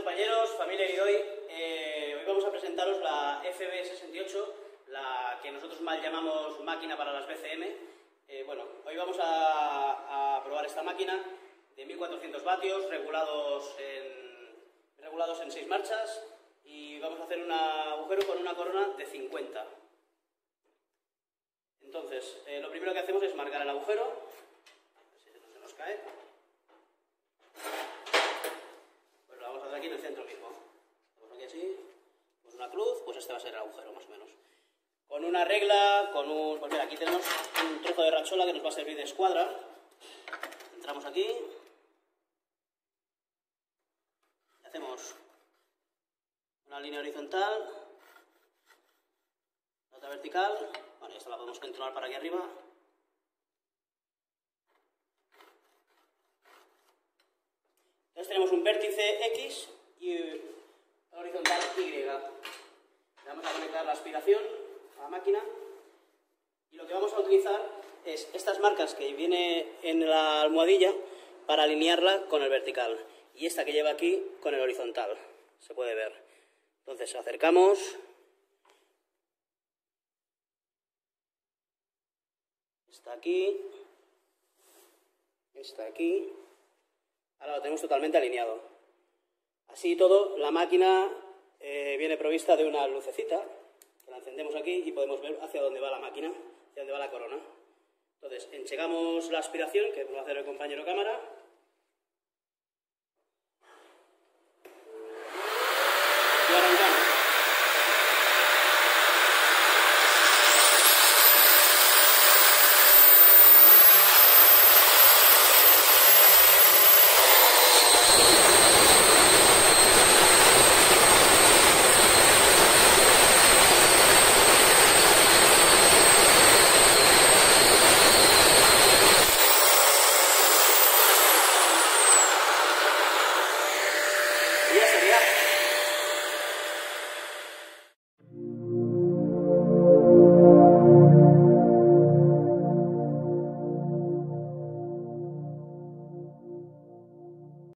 compañeros, familia Idoy, hoy vamos a presentaros la FB68, la que nosotros mal llamamos máquina para las BCM. Bueno, hoy vamos a probar esta máquina de 1400 vatios, regulados en 6 marchas, y vamos a hacer un agujero con una corona de 50. Entonces, lo primero que hacemos es marcar el agujero, a ver si no se nos cae. Pues lo vamos a hacer aquí en el centro mismo. Hacemos aquí así, pues una cruz, pues este va a ser el agujero más o menos. Con una regla, pues mira, aquí tenemos un trozo de rachola que nos va a servir de escuadra. Entramos aquí. Hacemos una línea horizontal, otra vertical. Vale, esta la podemos controlar para aquí arriba. Entonces tenemos un vértice X y horizontal Y. Vamos a conectar la aspiración a la máquina y lo que vamos a utilizar es estas marcas que viene en la almohadilla para alinearla con el vertical y esta que lleva aquí con el horizontal, se puede ver. Entonces acercamos, está aquí, está aquí. Ahora lo tenemos totalmente alineado. Así todo, la máquina viene provista de una lucecita que la encendemos aquí y podemos ver hacia dónde va la máquina, hacia dónde va la corona. Entonces, enchegamos la aspiración, que va a hacer el compañero cámara. Y arrancamos.